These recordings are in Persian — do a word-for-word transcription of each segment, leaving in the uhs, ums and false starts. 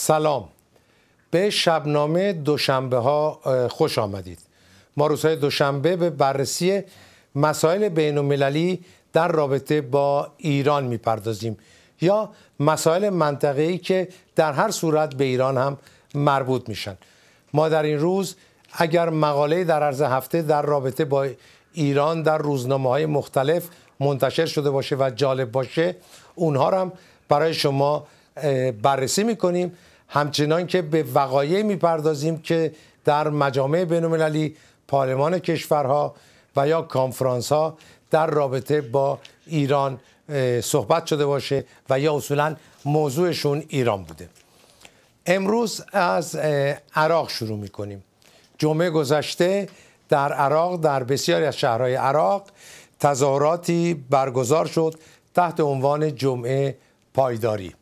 سلام، به شبنامه دوشنبه ها خوش آمدید. ما روزهای دوشنبه به بررسی مسائل بین المللی در رابطه با ایران میپردازیم یا مسائل منطقه‌ای که در هر صورت به ایران هم مربوط میشن. ما در این روز اگر مقاله در عرض هفته در رابطه با ایران در روزنامه‌های مختلف منتشر شده باشه و جالب باشه، اونها رو هم برای شما بررسی میکنیم، همچنان که به وقایع میپردازیم که در مجامع بین المللی، پارلمان کشورها و یا کانفرانس ها در رابطه با ایران صحبت شده باشه و یا اصولا موضوعشون ایران بوده. امروز از عراق شروع میکنیم. جمعه گذشته در عراق، در بسیاری از شهرهای عراق تظاهراتی برگزار شد تحت عنوان جمعه پایداری.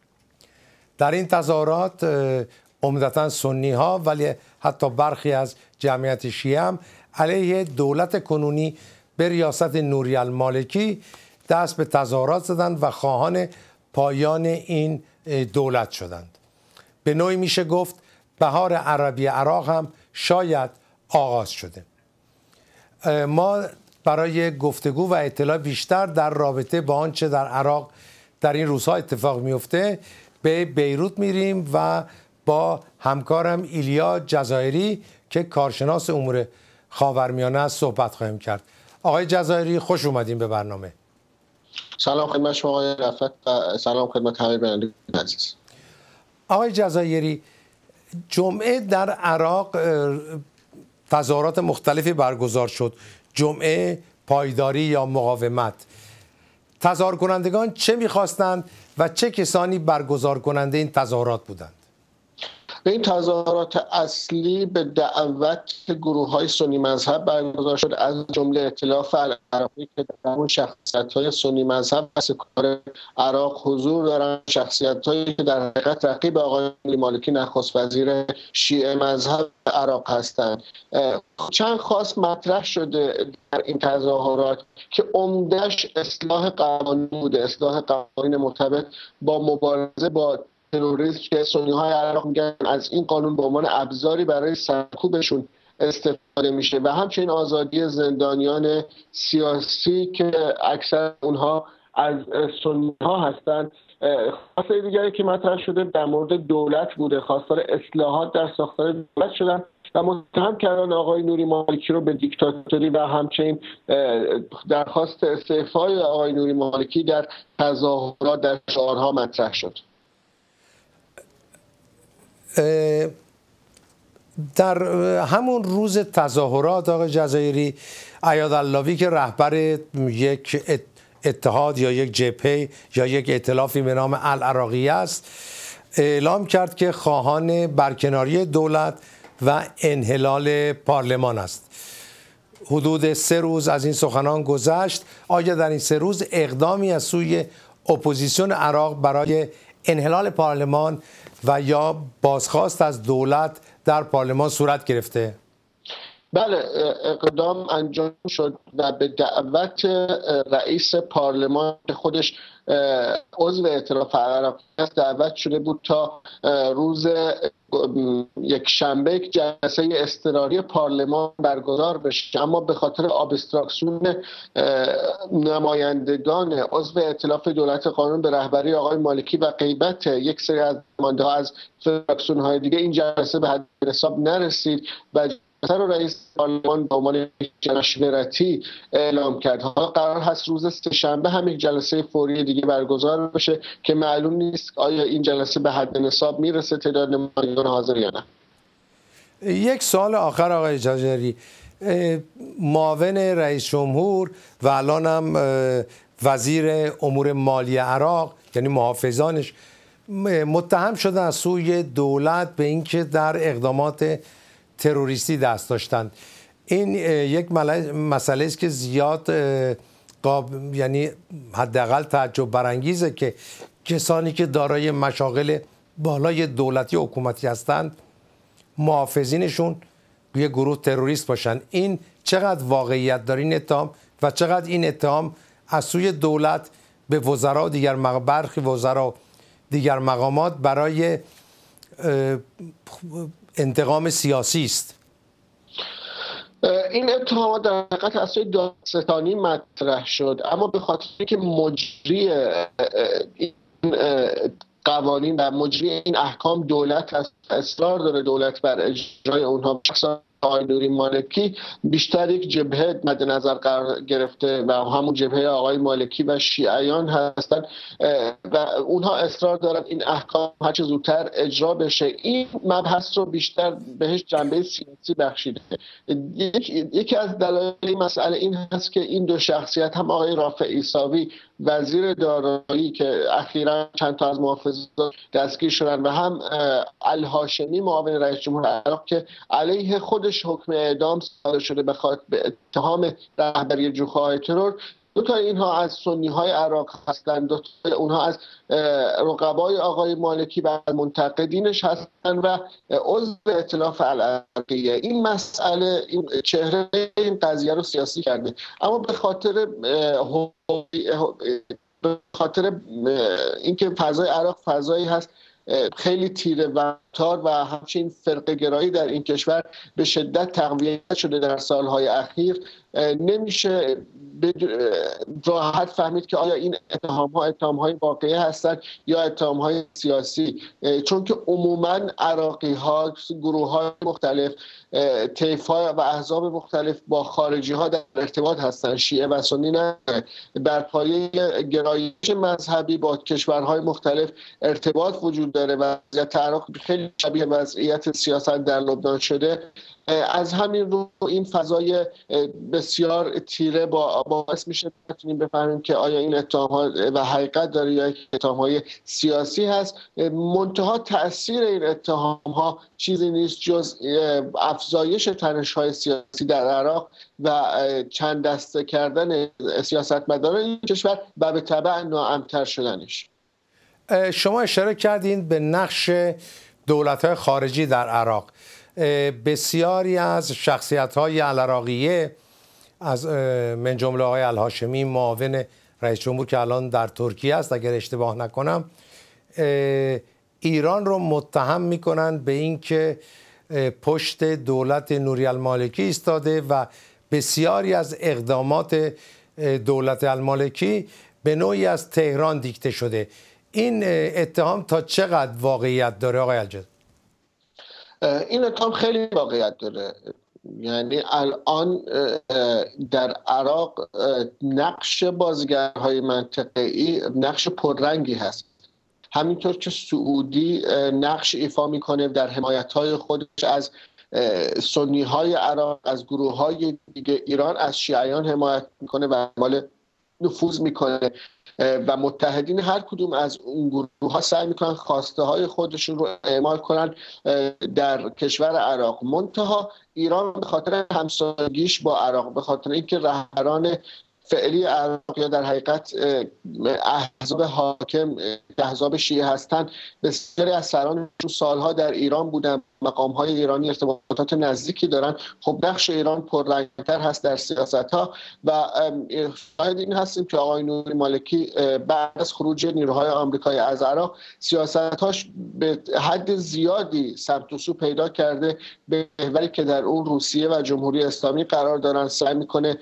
در این تظاهرات عمدتاً سنی ها ولی حتی برخی از جمعیت شیعه هم علیه دولت کنونی به ریاست نوری المالکی دست به تظاهرات زدند و خواهان پایان این دولت شدند. به نوعی میشه گفت بهار عربی عراق هم شاید آغاز شده. ما برای گفتگو و اطلاع بیشتر در رابطه با آنچه در عراق در این روزها اتفاق میفته به بیروت میریم و با همکارم ایلیا جزایری که کارشناس امور خاورمیانه است صحبت خواهیم کرد. آقای جزایری خوش اومدین به برنامه. سلام خدمت شما آقای رفعت و سلام خدمت همه بینندگان عزیز. آقای جزایری، جمعه در عراق تظاهرات مختلفی برگزار شد. جمعه پایداری یا مقاومت. تظاهر کنندگان چه میخواستند و چه کسانی برگزار کننده این تظاهرات بودند؟ به این تظاهرات اصلی به دعوت گروه های سنی مذهب برگزار شد، از جمله ائتلاف العراقی که در اون شخصیت های سنی مذهب بس کار عراق حضور دارن، شخصیت هایی که در حقیقت رقیب آقای مالکی نخست وزیر شیعه مذهب عراق هستند. چند خواست مطرح شده در این تظاهرات که عمده‌اش اصلاح قوانین بوده، اصلاح قوانین مرتبط با مبارزه با تروریسم که سنی‌های عراق میگن از این قانون به عنوان ابزاری برای سرکوبشون استفاده میشه و همچنین آزادی زندانیان سیاسی که اکثر اونها از سنی‌ها هستند. خواستای دیگری که مطرح شده در مورد دولت بوده، خواستار اصلاحات در ساختار دولت شدن و متهم کردن آقای نوری مالکی رو به دیکتاتوری و همچنین درخواست استعفای آقای نوری مالکی در تظاهرات در شعارها مطرح شد. در همون روز تظاهرات آقای جزایری، ایاداللهی که رهبر یک اتحاد یا یک جبهه یا یک ائتلافی به نام العراقی است، اعلام کرد که خواهان برکناری دولت و انحلال پارلمان است. حدود سه روز از این سخنان گذشت. آیا در این سه روز اقدامی از سوی اپوزیسیون عراق برای انحلال پارلمان و یا بازخواست از دولت در پارلمان صورت گرفته؟ بله، اقدام انجام شد و به دعوت رئیس پارلمان خودش عضو ائتلاف العراقی است دعوت شده بود تا روز یک شنبه یک جلسه اضطراری پارلمان برگزار بشه، اما به خاطر ابستراکسیون نمایندگان عضو ائتلاف دولت قانون به رهبری آقای مالکی و غیبت یک سری از نماینده‌ها از فراکسیون های دیگه این جلسه به حد حساب نرسید و سر رئیس پارلمان به عنوان مشورتی اعلام کرد. حالا قرار هست روز سه‌شنبه هم یک جلسه فوری دیگه برگزار بشه که معلوم نیست آیا این جلسه به حد نصاب میرسه تعداد نمایندگان حاضر یا نه. یک سوال آخر آقای جزایری، معاون رئیس جمهور و الان هم وزیر امور مالی عراق یعنی محافظانش متهم شده از سوی دولت به اینکه در اقدامات تروریستی دست داشتند. این یک مسئله است که زیاد قاب یعنی حداقل تعجب برانگیزه که کسانی که دارای مشاغل بالای دولتی و حکومتی هستند محافظینشون یک گروه تروریست باشن. این چقدر واقعیت داره این اتهام و چقدر این اتهام از سوی دولت به وزرا و دیگر برخی وزرا و دیگر مقامات برای انتقام سیاسی است؟ این اتهامات در حقیقت از سوی دادستانی مطرح شد، اما به خاطر اینکه مجری این قوانین و مجری این احکام دولت است، اصرار داره دولت بر اجرای اونها، آقای نوری مالکی بیشتر یک جبهه مد نظر قرار گرفته و همون جبهه آقای مالکی و شیعیان هستند و اونها اصرار دارند این احکام هر چه زودتر اجرا بشه. این مبحث رو بیشتر بهش جنبه سیاسی بخشیده. یکی از دلایل این مسئله این هست که این دو شخصیت، هم آقای رافع عیساوی وزیر دارایی که اخیراً چند تا از محافظان دستگیر شدن و هم الهاشمی معاون رئیس جمهور عراق که علیه خودش حکم اعدام صادر شده به خاطر به اتهام رهبری جوخه‌های ترور، دو تا اینها از سنی های عراق هستند، دو تا اونها از رقبای آقای مالکی و منتقدینش هستند و عضو ائتلاف العراقیه. این مسئله این چهره این قضیه رو سیاسی کرده، اما به خاطر به خاطر اینکه فضای عراق فضایی هست خیلی تیره و تار و همچنین فرقه گرایی در این کشور به شدت تقویت شده در سالهای اخیر، نمیشه راحت فهمید که آیا این اتهام ها اتهام های واقعی هستند یا اتهام های سیاسی، چون که عموما عراقی ها، گروه های مختلف، طیف ها و احزاب مختلف با خارجی ها در ارتباط هستند، شیعه و سنی نه، بر پایه گرایش مذهبی با کشورهای مختلف ارتباط وجود داره و وضعیت عراق خیلی شبیه وضعیت سیاست در لبنان شده. از همین رو این فضای بسیار تیره با باعث میشه بتونیم بفهمیم که آیا این اتهام‌ها و حقیقت داره یا اتهام‌های سیاسی هست. منتها تأثیر این اتهام‌ها چیزی نیست جز افزایش تنش‌های سیاسی در عراق و چند دسته کردن سیاستمداران این کشور و به تبع ناامن‌تر شدنش. شما اشاره کردین به نقش دولت‌های خارجی در عراق. بسیاری از شخصیت‌های العراقیه از من جمله آقای الهاشمی معاون رئیس جمهور که الان در ترکیه است اگر اشتباه نکنم، ایران رو متهم می‌کنند به اینکه پشت دولت نوری المالکی ایستاده و بسیاری از اقدامات دولت المالکی به نوعی از تهران دیکته شده. این اتهام تا چقدر واقعیت داره آقای الجد؟ این اتهام خیلی واقعیت داره. یعنی الان در عراق نقش بازیگرهای منطقه‌ای نقش پررنگی هست. همینطور که سعودی نقش ایفا میکنه در حمایت‌های خودش از سنی‌های عراق، از گروه‌های دیگه، ایران از شیعیان حمایت میکنه و اعمال نفوذ میکنه و متحدین هر کدوم از اون گروه ها سعی میکنن خواسته های خودشون رو اعمال کنن در کشور عراق. منتها ایران به خاطر همسایگیش با عراق، به خاطر اینکه رهبران فعلی عراق یا در حقیقت احزاب حاکم احزاب شیعه هستند، بسیاری از سرانشون سالها در ایران بودن، مقام‌های ایرانی ارتباطات نزدیکی دارن. خب نقش ایران پررنگ‌تر هست در سیاست‌ها و شاهد این هستیم که آقای نوری مالکی بعد از خروج نیروهای آمریکایی از عراق سیاست‌هاش به حد زیادی سمت و سو پیدا کرده، به محوری که در اون روسیه و جمهوری اسلامی قرار دارن. سعی می‌کنه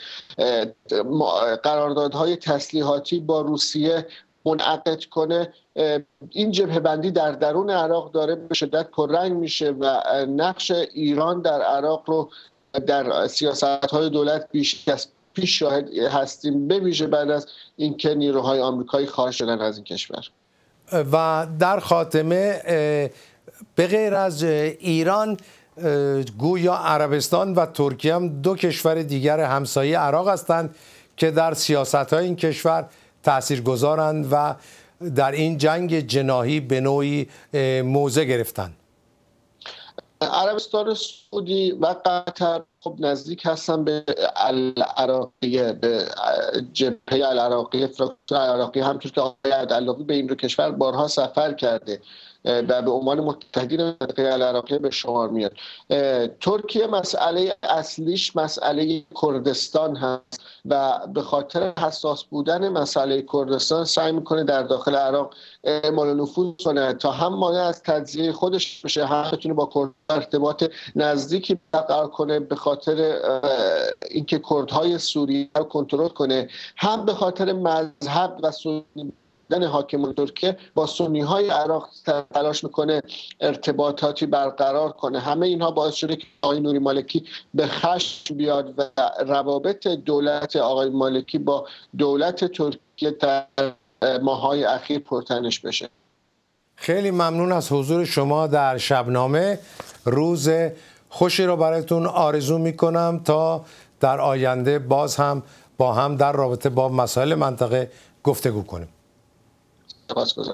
قراردادهای تسلیحاتی با روسیه منعقد کنه. این جبهه بندی در درون عراق داره به شدت پررنگ میشه و نقش ایران در عراق رو در سیاست‌های دولت بیش از پیش شاهد هستیم، به ویژه بعد از اینکه نیروهای آمریکایی خارج شدن از این کشور. و در خاتمه به غیر از ایران گویا عربستان و ترکیه هم دو کشور دیگر همسایه عراق هستند که در سیاست‌های این کشور تاثیرگذارند و در این جنگ جناحی به نوعی موضع گرفتند. عربستان سعودی و قطر خب نزدیک هستن به العراقیه، به جبهه العراقیه، فراکسیون العراقیه. همونطور که آقای عدلاوی به این دو کشور بارها سفر کرده و به عنوان متحدین منطقه العراقیه به شمار میاد. ترکیه مسئله اصلیش مسئله کردستان هست و به خاطر حساس بودن مسئله کردستان سعی میکنه در داخل عراق اعمال نفوذ کنه تا هم مانع از تجزیه خودش بشه، هم بتونه با کردها ارتباط نزدیکی برقرار کنه به خاطر اینکه کردهای سوریه رو کنترل کنه، هم به خاطر مذهب و سنی حاکمان ترکیه با سنی های عراق تلاش میکنه ارتباطاتی برقرار کنه. همه اینها باعث شده که آقای نوری مالکی به خشم بیاد و روابط دولت آقای مالکی با دولت ترکیه در ماه‌های اخیر پرتنش بشه. خیلی ممنون از حضور شما در شبنامه. روز خوشی رو براتون آرزو میکنم تا در آینده باز هم با هم در رابطه با مسائل منطقه گفتگو کنیم. سپاسگزارم.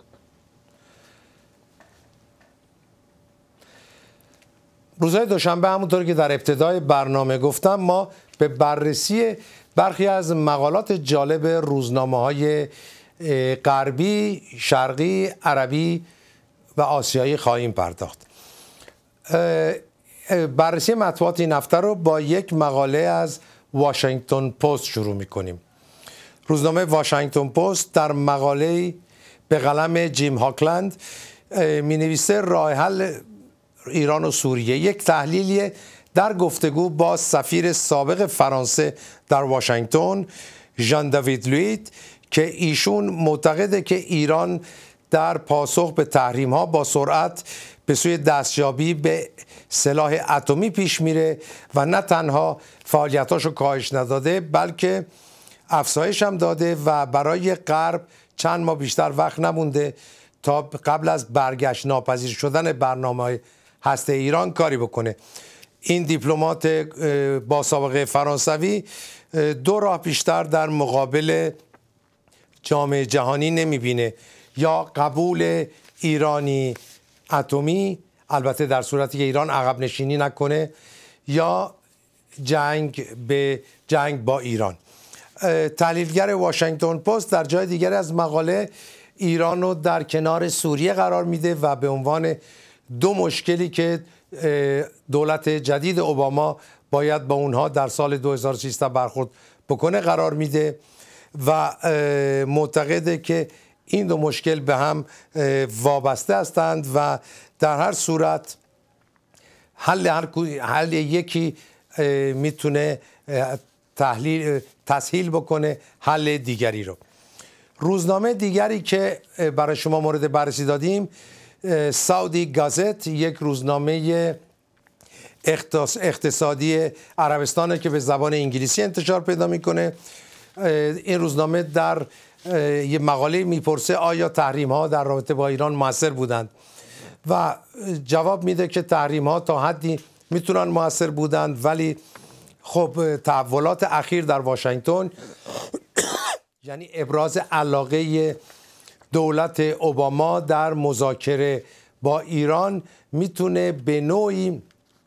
روزهای دوشنبه همونطور که در ابتدای برنامه گفتم ما به بررسی برخی از مقالات جالب روزنامه‌های غربی، شرقی، عربی و آسیایی خواهیم پرداخت. بررسی مطبوعات این هفته رو با یک مقاله از واشنگتن پست شروع می‌کنیم. روزنامه واشنگتن پست در مقاله به قلم جیم هاکلند می‌نویسه راه حل ایران و سوریه، یک تحلیلی در گفتگو با سفیر سابق فرانسه در واشنگتن ژان دیوید لویت که ایشون معتقده که ایران در پاسخ به تحریم‌ها با سرعت به سوی دستیابی به سلاح اتمی پیش میره و نه تنها فعالیتاشو کاهش نداده بلکه افزایش هم داده و برای غرب چند ماه بیشتر وقت نمونده تا قبل از برگشت ناپذیر شدن برنامه هسته ایران کاری بکنه. این دیپلمات با سابقه فرانسوی دو راه بیشتر در مقابل جامعه جهانی نمیبینه، یا قبول ایرانی اتمی، البته در صورتی که ایران عقب نشینی نکنه، یا جنگ به جنگ با ایران. تحلیلگر واشنگتن پست در جای دیگری از مقاله ایران رو در کنار سوریه قرار میده و به عنوان دو مشکلی که دولت جدید اوباما باید با اونها در سال دو هزار و سیزده برخورد بکنه قرار میده و معتقده که این دو مشکل به هم وابسته هستند و در هر صورت حل, حل یکی میتونه تحلیل تسهیل بکنه حل دیگری رو. روزنامه دیگری که برای شما مورد بررسی دادیم سعودی گازت، یک روزنامه اقتصادی عربستانه که به زبان انگلیسی انتشار پیدا میکنه. این روزنامه در یه مقاله میپرسه آیا تحریم ها در رابطه با ایران موثر بودند و جواب میده که تحریم ها تا حدی میتونن موثر بودند، ولی خب تحولات اخیر در واشنگتن یعنی ابراز علاقه دولت اوباما در مذاکره با ایران میتونه به نوعی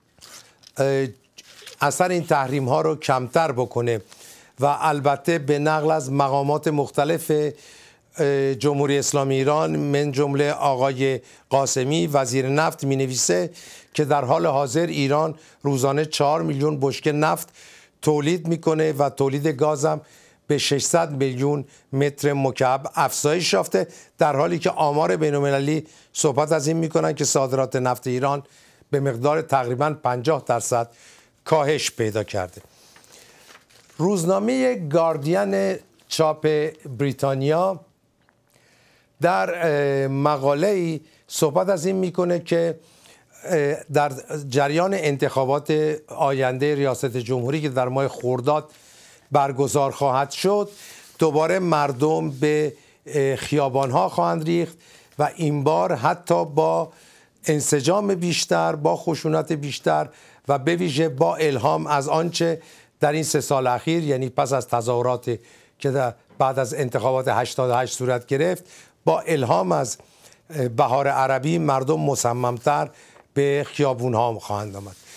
اثر این تحریم ها رو کمتر بکنه و البته به نقل از مقامات مختلف جمهوری اسلامی ایران من جمله آقای قاسمی وزیر نفت می نویسه که در حال حاضر ایران روزانه چهار میلیون بشکه نفت تولید میکنه و تولید گاز هم به ششصد میلیون متر مکعب افزایش یافته، در حالی که آمار بین‌المللی صحبت از این میکنن که صادرات نفت ایران به مقدار تقریباً پنجاه درصد کاهش پیدا کرده. روزنامه گاردین چاپ بریتانیا در مقاله‌ای صحبت از این میکنه که در جریان انتخابات آینده ریاست جمهوری که در ماه خرداد برگزار خواهد شد دوباره مردم به خیابان‌ها خواهند ریخت و این بار حتی با انسجام بیشتر، با خشونت بیشتر و به ویژه با الهام از آنچه در این سه سال اخیر، یعنی پس از تظاهرات که بعد از انتخابات هشتاد و هشت صورت گرفت، با الهام از بهار عربی مردم مصممتر به خیابون‌ها خواهند آمد.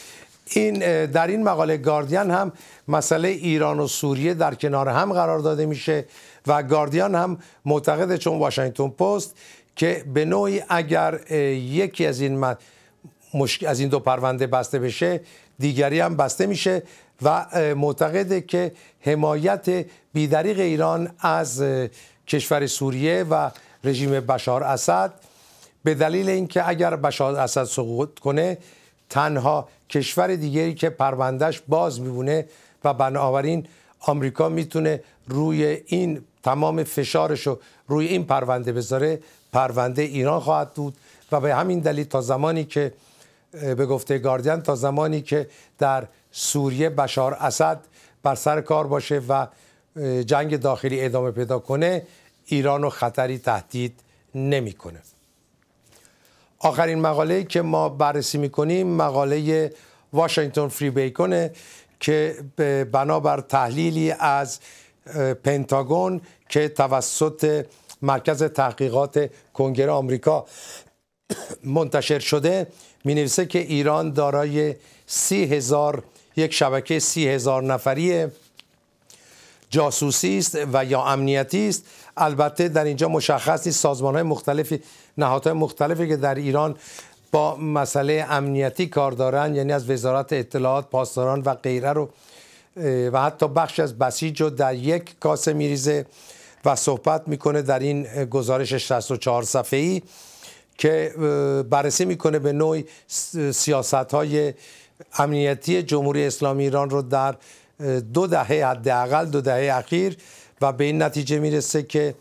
این در این مقاله گاردین هم مسئله ایران و سوریه در کنار هم قرار داده میشه و گاردین هم معتقده، چون واشنگتن پست، که به نوعی اگر یکی از این مشک... از این دو پرونده بسته بشه دیگری هم بسته میشه و معتقده که حمایت بیدریغ ایران از کشور سوریه و رژیم بشار اسد به دلیل اینکه اگر بشار اسد سقوط کنه تنها کشور دیگری که پروندهش باز میمونه و بنابراین آمریکا میتونه روی این تمام فشارشو روی این پرونده بذاره پرونده ایران خواهد بود و به همین دلیل تا زمانی که به گفته گاردین تا زمانی که در سوریه بشار اسد بر سر کار باشه و جنگ داخلی ادامه پیدا کنه ایران و خطری تهدید نمیکنه. آخرین مقاله که ما بررسی میکنیم مقاله واشنگتن فری بیکونه که بنابر تحلیلی از پنتاگون که توسط مرکز تحقیقات کنگره آمریکا منتشر شده می نویسه که ایران دارای سی هزار یک شبکه سی هزار نفری جاسوسی است و یا امنیتی است. البته در اینجا مشخص نیست سازمان‌های مختلفی نهادهای مختلفی که در ایران با مسئله امنیتی کار دارن، یعنی از وزارت اطلاعات، پاسداران و غیره رو و حتی بخش از بسیج رو در یک کاسه میریزه و صحبت میکنه در این گزارش شصت و چهار صفحه‌ای که بررسی میکنه به نوعی سیاست‌های امنیتی جمهوری اسلامی ایران رو در دو دهه حداقل دو دهه اخیر و به این نتیجه میرسه که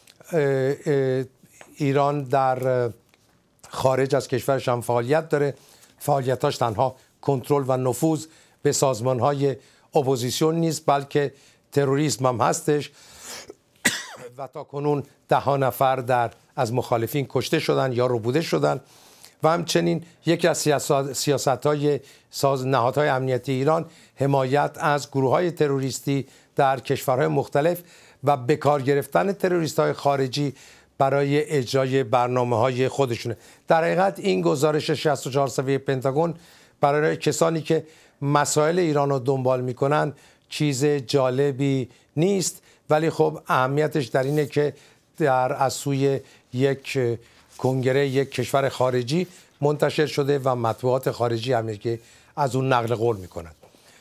ایران در خارج از کشورش هم فعالیت داره. فعالیتاش تنها کنترل و نفوذ به سازمان‌های اپوزیسیون نیست بلکه تروریسم هم هستش و تا کنون ده ها نفر در از مخالفین کشته شدن یا ربوده شدن و همچنین یکی از سیاست‌های ساز نهادهای امنیتی ایران حمایت از گروه‌های تروریستی در کشورهای مختلف و به کار گرفتن تروریست‌های خارجی برای اجرای برنامه‌های خودشونه. در حقیقت این گزارش شصت و چهار صفحه‌ای پنتاگون برای کسانی که مسائل ایران رو دنبال می‌کنن چیز جالبی نیست، ولی خب اهمیتش در اینه که در از سوی یک کنگره یک کشور خارجی منتشر شده و مطبوعات خارجی هم که از اون نقل قول میکنند.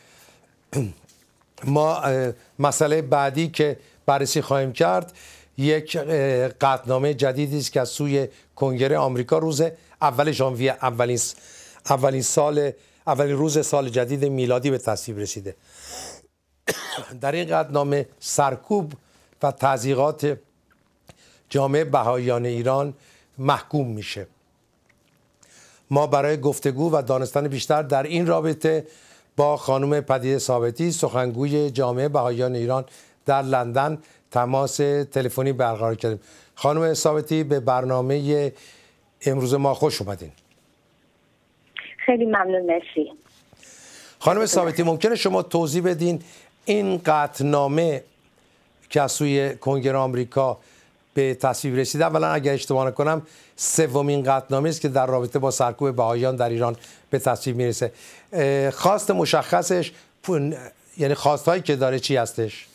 ما مسئله بعدی که بررسی خواهیم کرد یک قطعنامه جدیدی است که از سوی کنگره آمریکا روز اول ژانویه اولین اولین سال اولین روز سال جدید میلادی به تصویب رسیده. در این قطعنامه سرکوب و تضییقات جامعه بهائیان ایران محکوم میشه. ما برای گفتگو و دانستن بیشتر در این رابطه با خانم پدیده ثابتی سخنگوی جامعه بهائیان ایران در لندن تماس تلفنی برقرار کردیم. خانم ثابتی به برنامه امروز ما خوش اومدین. خیلی ممنون، مرسی. خانم ثابتی ممکنه شما توضیح بدین این قطعنامه که از سوی کنگره آمریکا به تصویب رسیده، اولا اگر اشتباه نکنم سومین قطعنامه است که در رابطه با سرکوب بهائیان در ایران به تصویب میرسه. خواست مشخصش یعنی خواستهایی که داره چی هستش؟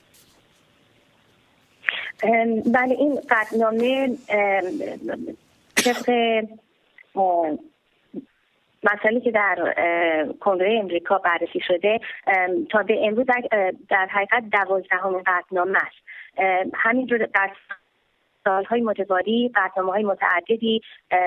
بله، این قطعنامه طبق مسئله که در کنگره امریکا بررسی شده تا به امروز در حقیقت دوازدهمین قطعنامه است. همینجور در سالهای متوالی قطعنامه‌های متعددی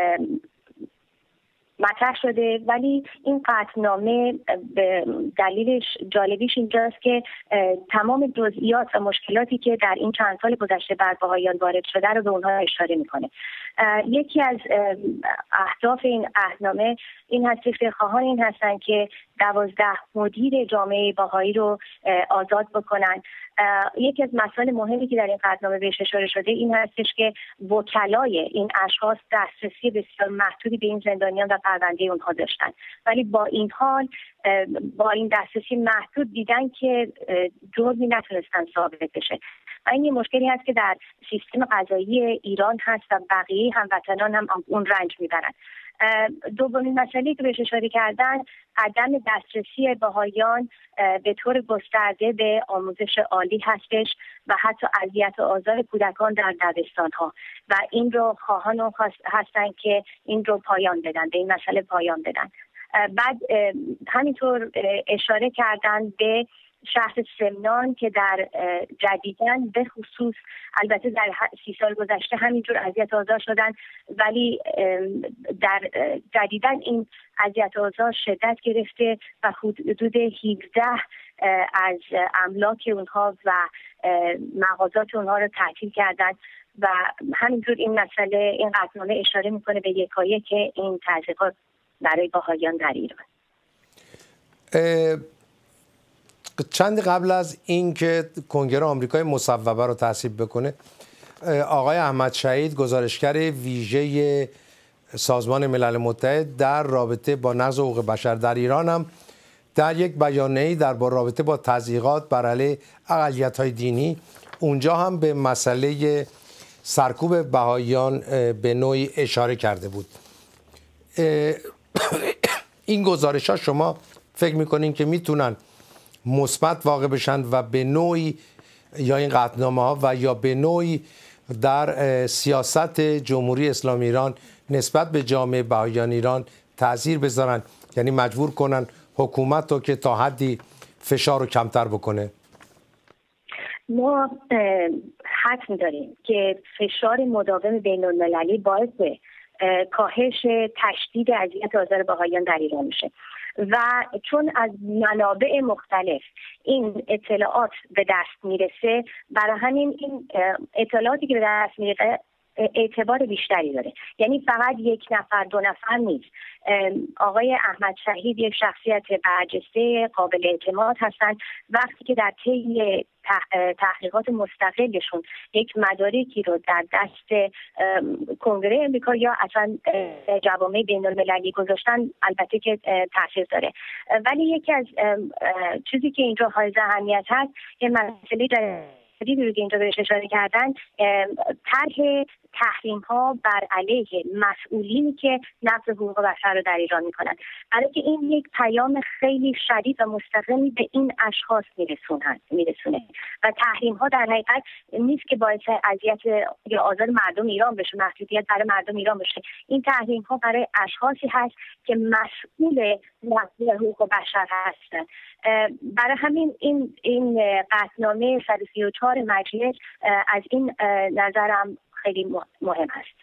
مطرح شده، ولی این قطعنامه به دلیلش جالبیش اینجاست که تمام جزئیات و مشکلاتی که در این چند سال گذشته بر بهائیان وارد شده رو به اونها اشاره میکنه. یکی از اهداف این عهدنامه این هست که خواهان این هستن که دوازده مدیر جامعه بهایی رو آزاد بکنن. یکی از مسائل مهمی که در این قطعنامه بهش اشاره شده این هستش که وکلای این اشخاص دسترسی بسیار محدودی به این زندانیان و پرونده اونها داشتن، ولی با این حال با این دسترسی محدود دیدن که جرمی نتونستن ثابت بشه و این یه مشکلی هست که در سیستم قضایی ایران هست و بقیه هموطنان هم اون رنج میبرن. دومین مسئله که بهش اشاره کردن عدم دسترسی بهائیان به طور گسترده به آموزش عالی هستش و حتی اذیت و آزار کودکان در دبستان‌ها و این رو خواهان هستن که این رو پایان بدن، به این مسئله پایان بدن. بعد همینطور اشاره کردن به شهر سمنان که در جدیدن به خصوص البته در سی سال گذشته همینجور اذیت آزار شدن، ولی در جدیدن این اذیت آزار شدت گرفته و حدود هفده از املاک اونها و مغازات اونها رو تعطیل کردن و همینجور این مسئله این قطعنامه اشاره میکنه به یکایک که این تضییقات برای بهائیان در ایران. چند قبل از اینکه کنگره آمریکای مصوبه رو تصویب بکنه، آقای احمد شهید گزارشگر ویژه سازمان ملل متحد در رابطه با نقض حقوق بشر در ایران هم در یک بیانیه‌ای در رابطه با تضییقات بر علیه اقلیت‌های دینی اونجا هم به مسئله سرکوب بهائیان به نوعی اشاره کرده بود. این گزارش‌ها شما فکر می‌کنین که میتونن مثبت واقع بشن و به نوعی یا این قطعنامه‌ها و یا به نوعی در سیاست جمهوری اسلامی ایران نسبت به جامعه بهائیان ایران تأثیر بذارن، یعنی مجبور کنن حکومت رو که تا حدی فشار رو کمتر بکنه؟ ما حتم داریم که فشار مداوم بین المللی باعث کاهش تشدید اذیت آزار بهائیان در ایران میشه و چون از منابع مختلف این اطلاعات به دست میرسه، برای همین این اطلاعاتی که به دست میرسه اعتبار بیشتری داره. یعنی فقط یک نفر دو نفر نیست. آقای احمد شهید یک شخصیت برجسته قابل اعتماد هستند. وقتی که در طی تحقیقات مستقلشون یک مدارکی رو در دست کنگره امریکا یا اصلا جوامع بین المللی گذاشتن، البته که تاثیر داره. ولی یکی از چیزی که اینجا حائز اهمیت هست، یه مسئله دیدی رو که اینجا بهش اشاره کردن، طرح تحریم ها بر علیه مسئولینی که نقض حقوق بشر رو در ایران میکنن، برای که این یک پیام خیلی شدید و مستقیمی به این اشخاص میرسونه میرسونه و تحریم ها در حقیقت نیست که باعث اذیت یا آزار مردم ایران بشه، محدودیت برای مردم ایران بشه. این تحریم ها برای اشخاصی هست که مسئول نقض حقوق بشر هستن. برای همین این این قطعنامه صد و سی و چهار مجلس از این نظرم خیلی مهم است.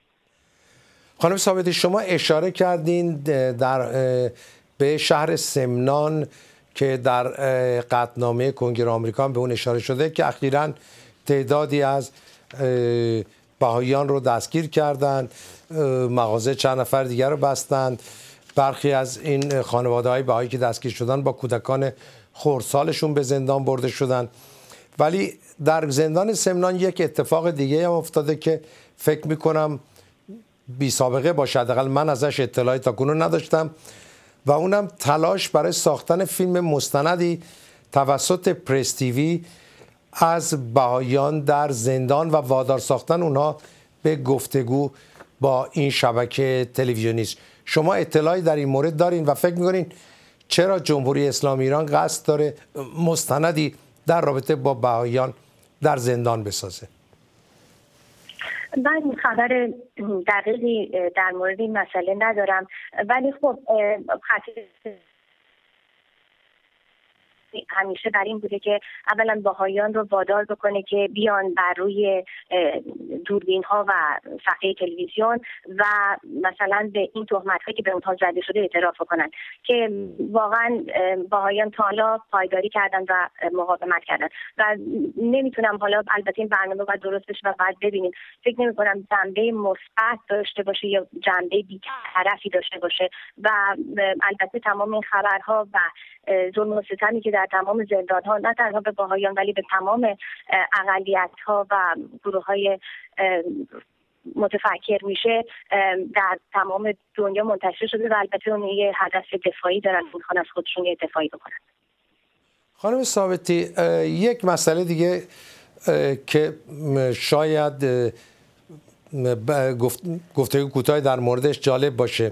خانم ثابتی، شما اشاره کردین در به شهر سمنان که در قطعنامه کنگره آمریکا به اون اشاره شده که اخیراً تعدادی از بهائیان رو دستگیر کردند، مغازه چند نفر دیگر رو بستند. برخی از این خانواده‌های بهایی که دستگیر شدن با کودکان خردسالشون به زندان برده شدن. ولی در زندان سمنان یک اتفاق دیگه هم افتاده که فکر میکنم بی سابقه باشه، حداقل من ازش اطلاعی تاکنون نداشتم، و اونم تلاش برای ساختن فیلم مستندی توسط پرس تیوی از بهائیان در زندان و وادار ساختن اونها به گفتگو با این شبکه تلویزیونی است. شما اطلاعی در این مورد دارین و فکر میکنین چرا جمهوری اسلامی ایران قصد داره مستندی در رابطه با بهائیان در زندان بسازه؟ من خبر دقیقی در مورد این مسئله ندارم، ولی خب خطیر همیشه بر این بوده که اولا بهائیان رو وادار بکنه که بیان بر روی دوربین ها و صفحه تلویزیون و مثلا به این تهمت هایی که به اونها زده شده اعتراف کنن، که واقعا بهائیان تا حالا پایداری کردن و مقاومت کردن و نمیتونم حالا، البته این برنامه باید درست بشه و بعد ببینیم، فکر نمی کنم جنبه مثبت داشته باشه یا جنبه بی‌طرفی داشته باشه و البته تمام این خبرها و ظلم و ستمی که در تمام زندان‌ها نه تنها به بهائیان ولی به تمام اقلیت‌ها و گروه‌های متفکر میشه در تمام دنیا منتشر شده و البته اون یه هدف دفاعی دارن، میخوان از خودشون یه دفاعی بکنن. خانم ثابتی، یک مسئله دیگه که شاید گفتگو کوتاه در موردش جالب باشه.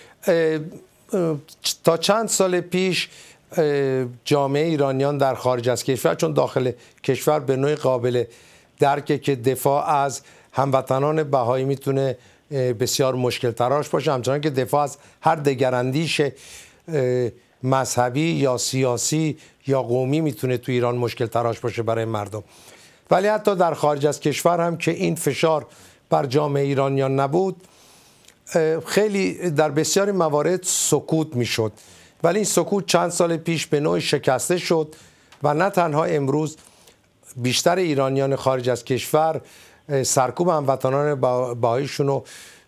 تا چند سال پیش جامعه ایرانیان در خارج از کشور، چون داخل کشور به نوعی قابل درکه که دفاع از هموطنان بهایی میتونه بسیار مشکل تراش باشه، همچنان که دفاع از هر دگراندیش مذهبی یا سیاسی یا قومی میتونه تو ایران مشکل تراش باشه برای مردم. ولی حتی در خارج از کشور هم که این فشار بر جامعه ایرانیان نبود، خیلی در بسیاری موارد سکوت میشد، ولی این سکوت چند سال پیش به نوعی شکسته شد و نه تنها امروز بیشتر ایرانیان خارج از کشور سرکوب هموطنان بهاییشون رو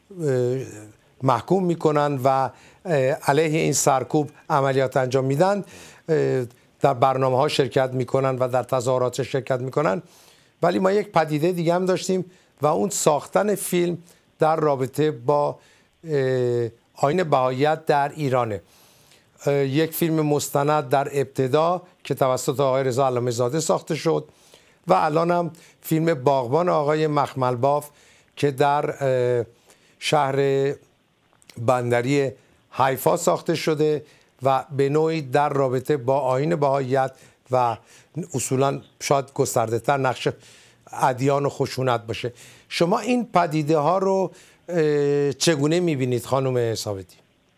محکوم میکنن و علیه این سرکوب عملیات انجام میدن، در برنامه ها شرکت میکنن و در تظاهرات شرکت میکنن. ولی ما یک پدیده دیگه هم داشتیم و اون ساختن فیلم در رابطه با آیین بهاییت در ایرانه. یک فیلم مستند در ابتدا که توسط آقای رضا علامه زاده ساخته شد و الان هم فیلم باغبان آقای مخملباف که در شهر بندری حیفا ساخته شده و به نوعی در رابطه با آیین بهاییت و اصولا شاید گسترده تر نقش ادیان و خشونت باشه. شما این پدیده ها رو چگونه میبینید خانم ثابتی؟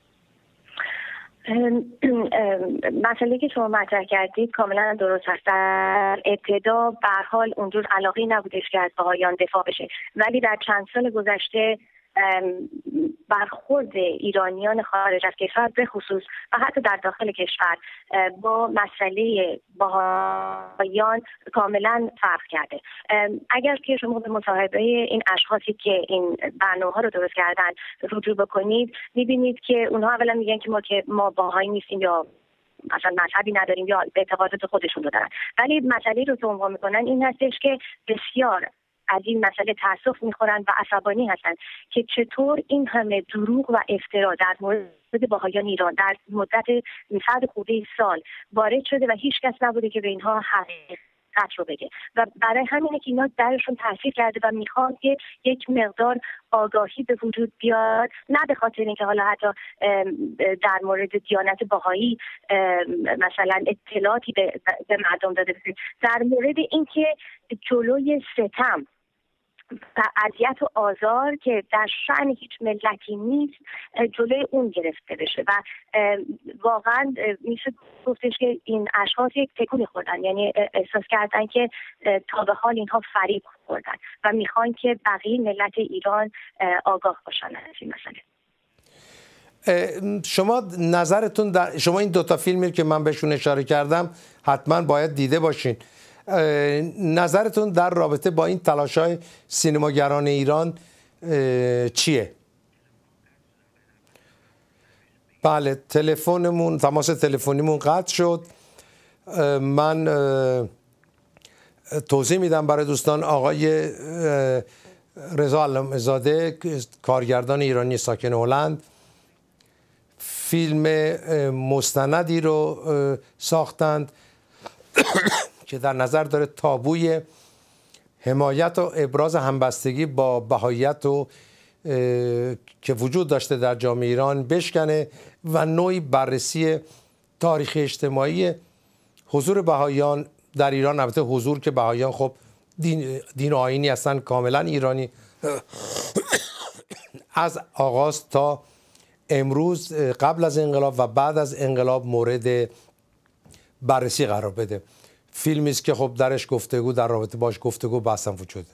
مسئله که شما مطرح کردید کاملا درست است. در ابتدا به هر حال اونجور علاقی نبودش که از بهاییان دفاع بشه، ولی در چند سال گذشته برخورد ایرانیان خارج از کشور به خصوص و حتی در داخل کشور با مسئله بهاییان کاملا فرق کرده. اگر که شما به مصاحبه این اشخاصی که این برنامه ها رو درست کردن رجوع بکنید، میبینید که اونها اولا میگن که ما که ما بهایی نیستیم یا مثلا مذهبی نداریم یا اعتقادات خودشون رو دارن، ولی مسئله رو که عنوان میکنن این هستش که بسیار از این مسئله تأسف میخورن و عصبانی هستن که چطور این همه دروغ و افترا در مورد بهاییان ایران در مدت صد خورده سال وارد شده و هیچ کس نبوده که به اینها حقیقت رو بگه و برای همینه که اینا درشون تاثیر کرده و میخوان که یک مقدار آگاهی به وجود بیاد، نه به خاطر اینکه حالا حتی در مورد دیانت بهایی مثلا اطلاعاتی به مردم داده بشه، در مورد اینکه جلوی ستم و اذیت و آزار که در شأن هیچ ملتی نیست جلوی اون گرفته بشه و واقعا میشه گفتش که این اشخاص یک تکونی خوردن، یعنی احساس کردن که تا به حال اینها فریب خوردن و میخوان که بقیه ملت ایران آگاه باشن از این مسئله. شما نظرتون در شما این دوتا فیلمی که من بهشون اشاره کردم حتما باید دیده باشین، نظرتون در رابطه با این تلاش‌های سینماگران ایران چیه؟ بله، تلفنمون تماس تلفنیمون قطع شد. من توضیح میدم برای دوستان. آقای رضا علامه زاده کارگردان ایرانی ساکن هلند فیلم مستندی رو ساختند که در نظر داره تابوی حمایت و ابراز همبستگی با بهاییت و که وجود داشته در جامعه ایران بشکنه و نوعی بررسی تاریخ اجتماعی حضور بهاییان در ایران. البته حضور که بهاییان خب دین, دین و آیینی هستن کاملا ایرانی از آغاز تا امروز، قبل از انقلاب و بعد از انقلاب مورد بررسی قرار بده. فیلمی است که خب درش گفتگو در رابطه باش گفتگو بحثم وجود.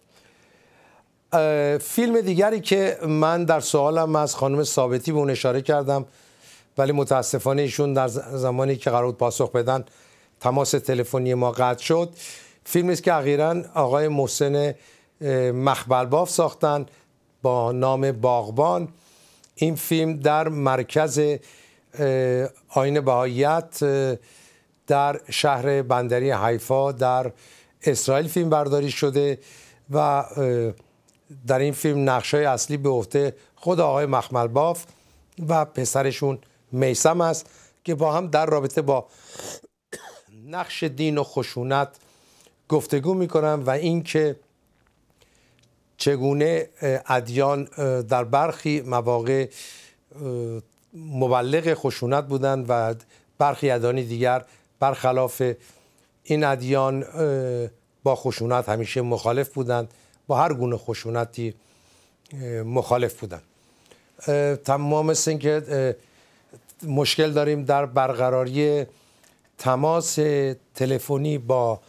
فیلم دیگری که من در سوالم از خانم ثابتی به اون اشاره کردم ولی متاسفانه ایشون در زمانی که قرار بود پاسخ بدن تماس تلفنی ما قطع شد، فیلمی است که اخیراً آقای محسن مخملباف ساختن با نام باغبان. این فیلم در مرکز آیین بهاییت در شهر بندری حیفا در اسرائیل فیلم برداری شده و در این فیلم نقش‌های اصلی به عهده خود آقای مخملباف و پسرشون میثم است که با هم در رابطه با نقش دین و خشونت گفتگو میکنن و اینکه چگونه ادیان در برخی مواقع مبلغ خشونت بودند و برخی ادیان دیگر برخلاف این ادیان با خشونت همیشه مخالف بودند، با هر گونه خشونتی مخالف بودند. تمام مثل این که مشکل داریم در برقراری تماس تلفنی با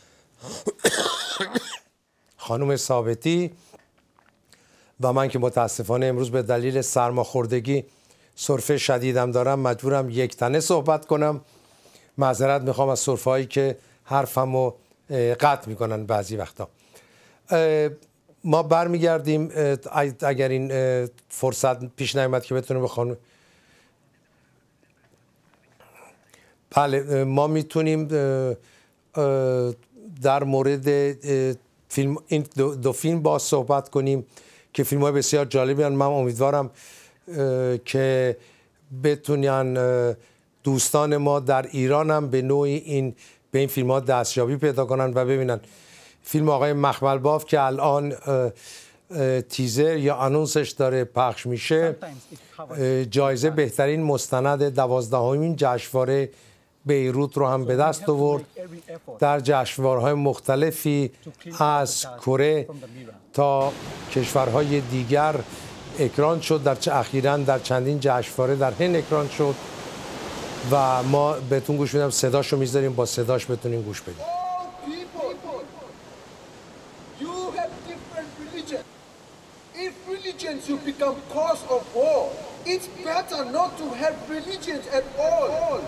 خانم ثابتی و من که متاسفانه امروز به دلیل سرماخوردگی سرفه شدیدم دارم مجبورم یک تنه صحبت کنم. معذرت میخوام از سرفه هایی که حرفمو قطع میکنن بعضی وقتا. ما برمیگردیم اگر این فرصت پیش نیامد که بتونیم بخوانم. بله ما میتونیم در مورد فیلم این دو, دو فیلم با صحبت کنیم که فیلم های بسیار جالبی هستند. من امیدوارم که بتونن دوستان ما در ایران هم به نوعی این به این فیلم ها دستیابی پیدا کنن و ببینن. فیلم آقای مخمل باف که الان تیزر یا آنونسش داره پخش میشه، جایزه بهترین مستند دوازدهمین جشنواره بیروت رو هم به دست آورد. در جشنواره‌های مختلفی از کره تا کشورهای دیگر اکران شد. در اخیراً در چندین جشنواره در هند اکران شد و ما بهتون گوش میدم، صداشو میذاریم با صداش بتونین گوش بدیم. Religions you become cause of war. It's better not to have religions at all.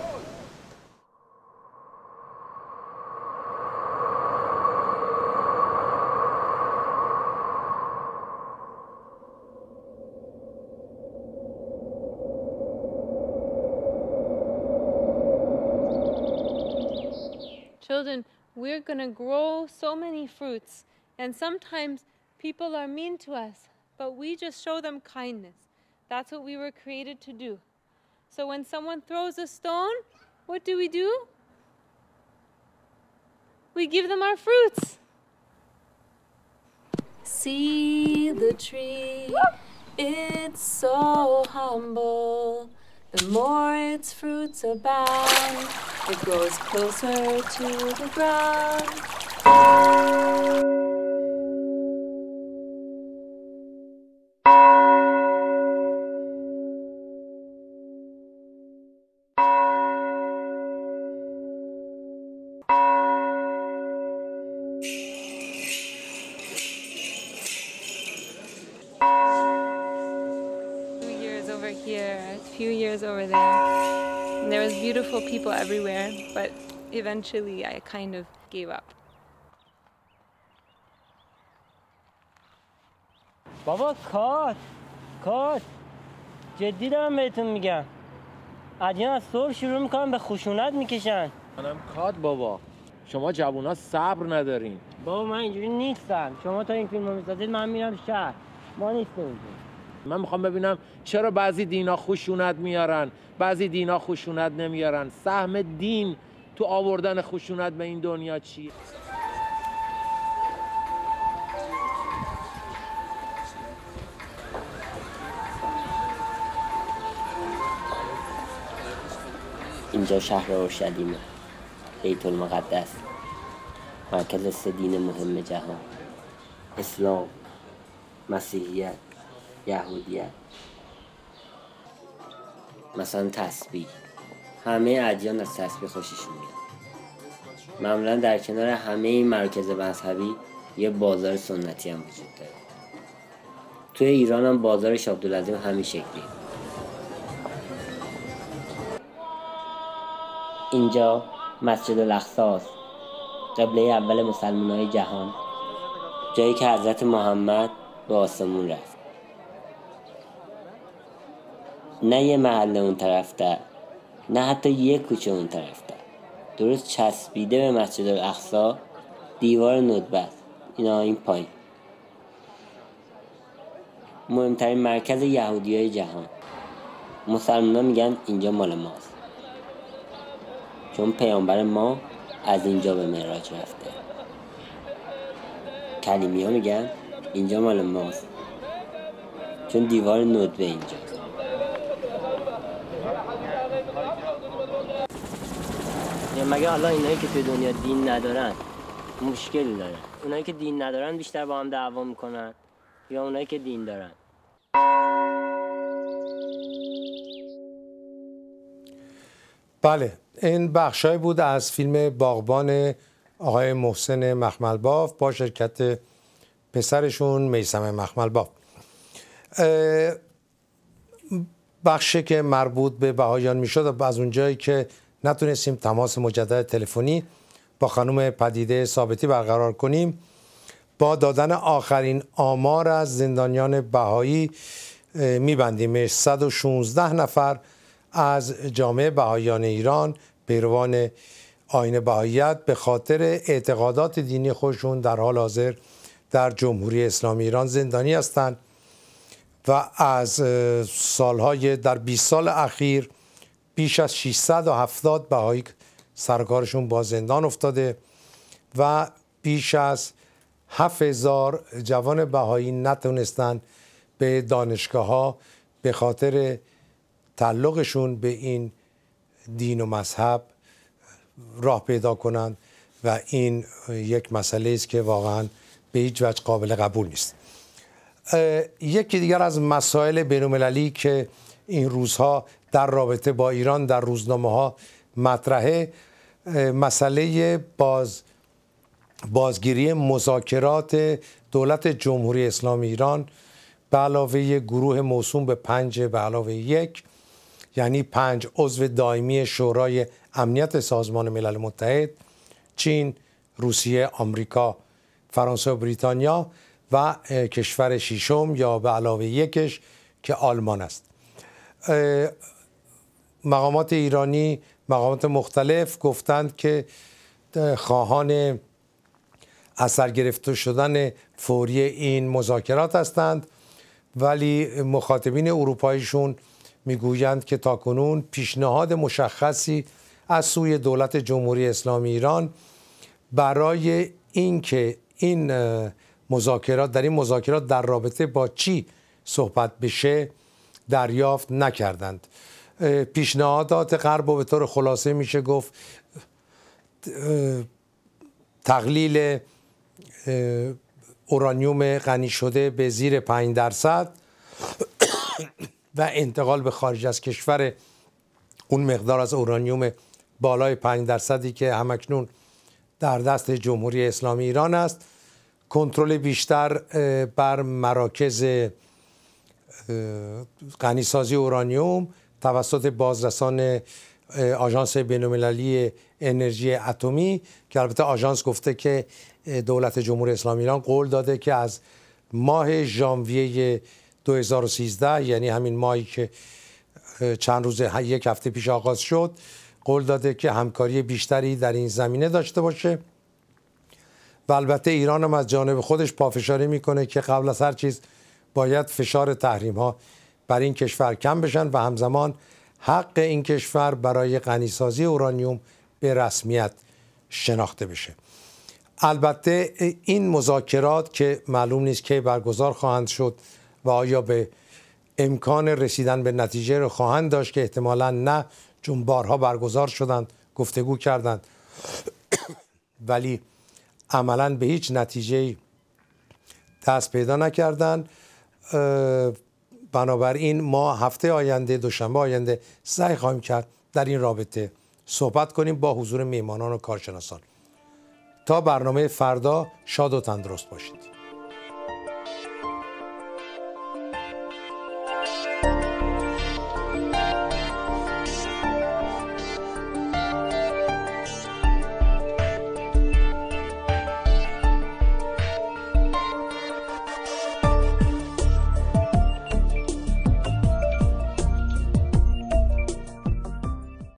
Children, we're going to grow so many fruits, and sometimes people are mean to us. But we just show them kindness. That's what we were created to do. So when someone throws a stone, what do we do? We give them our fruits. See the tree, it's so humble. The more its fruits abound, it grows closer to the ground. Over there, and there was beautiful people everywhere, but eventually I kind of gave up. بابا کات کات جدی دارم بهتون میگم، ادیان از صبح شروع میکنن به خشونت میکشن. منم کات بابا، شما جوونا صبر ندارین. بابا من اینجوری نیستم، شما تا این فیلمو میسازید من میرم شهر، ما نیستیم. من میخوام ببینم چرا بعضی دینا خشونت میارن، بعضی دینا خشونت نمیارن. سهم دین تو آوردن خشونت به این دنیا چیه؟ اینجا شهر اورشلیمه، بیت المقدس، مرکز سه دین مهم جهان: اسلام، مسیحیت، یهودیت. مثلا تسبیح، همه ادیان از تسبیح خوششون میاد. معمولا در کنار همه این مراکز مذهبی یه بازار سنتی هم وجود داره. توی ایران هم بازار شاه عبدالعظیم همین شکلیه. اینجا مسجد الاقصی است، قبله اول مسلمانای جهان، جایی که حضرت محمد به آسمون رفت. نه یه محله اون طرف در، نه حتی یه کوچه اون طرف در. درست چسبیده به مسجد الاقصی دیوار ندبت، اینا این پایین. مهمترین مرکز یهودیای جهان. مسلمان‌ها میگن اینجا مال ماست، چون پیامبر ما از اینجا به معراج رفته. کلیمی ها میگن اینجا مال ماست، چون دیوار ندبه اینجا. یا مگه حالا اینایی که توی دنیا دین ندارن مشکلی دارن؟ اونایی که دین ندارن بیشتر با هم دعوا میکنن یا اونایی که دین دارن؟ بله، این بخشای بود از فیلم باغبان آقای محسن مخملباف با شرکت پسرشون میثم مخملباف. بخشی که مربوط به بهاییان میشد و از اونجایی که نتونستیم تماس مجدد تلفنی با خانم پدیده ثابتی برقرار کنیم، با دادن آخرین آمار از زندانیان بهایی میبندیمش. صد و شانزده نفر از جامعه بهاییان ایران، پیروان آیین بهاییت، به خاطر اعتقادات دینی خودشون در حال حاضر در جمهوری اسلامی ایران زندانی هستند و از سالهای در بیست سال اخیر بیش از ششصد و هفتاد بهایی سرکارشون با زندان افتاده و بیش از هفت هزار جوان بهایی نتونستن به دانشگاه ها به خاطر تعلقشون به این دین و مذهب راه پیدا کنند و این یک مسئله است که واقعا به هیچ وجه قابل قبول نیست. یکی دیگر از مسائل بین‌المللی که این روزها در رابطه با ایران در روزنامه ها مطرحه، مسئله باز بازگیری مذاکرات دولت جمهوری اسلامی ایران به علاوه گروه موسوم به پنج به علاوه یک، یعنی پنج عضو دائمی شورای امنیت سازمان ملل متحد: چین، روسیه، آمریکا، فرانسه و بریتانیا و کشور ششم یا به علاوه یکش که آلمان است. مقامات ایرانی، مقامات مختلف گفتند که خواهان اثر گرفته شدن فوری این مذاکرات هستند، ولی مخاطبین اروپاییشون میگویند که تاکنون پیشنهاد مشخصی از سوی دولت جمهوری اسلامی ایران برای اینکه این مذاکرات در این مذاکرات در رابطه با چی صحبت بشه دریافت نکردند. پیشنهادات غرب و به طور خلاصه میشه گفت تقلیل اورانیوم غنی شده به زیر پنج درصد و انتقال به خارج از کشور اون مقدار از اورانیوم بالای پنج درصدی که همکنون در دست جمهوری اسلامی ایران است، کنترل بیشتر بر مراکز غنیسازی اورانیوم توسط بازرسان آژانس بین‌المللی انرژی اتمی، که البته آژانس گفته که دولت جمهوری اسلامی ایران قول داده که از ماه ژانویه دو هزار و سیزده، یعنی همین ماهی که چند روز یک هفته پیش آغاز شد، قول داده که همکاری بیشتری در این زمینه داشته باشه. و البته ایران هم از جانب خودش پافشاری میکنه که قبل از هر چیز باید فشار تحریم ها بر این کشور کم بشن و همزمان حق این کشور برای غنیسازی اورانیوم به رسمیت شناخته بشه. البته این مذاکرات که معلوم نیست کی برگزار خواهند شد و آیا به امکان رسیدن به نتیجه رو خواهند داشت، که احتمالاً نه، چون بارها برگزار شدند، گفتگو کردند ولی عملاً به هیچ نتیجه‌ای دست پیدا نکردند. بنابراین ما هفته آینده، دوشنبه آینده، سعی خواهیم کرد در این رابطه صحبت کنیم با حضور میهمانان و کارشناسان. تا برنامه فردا شاد و تندرست باشید.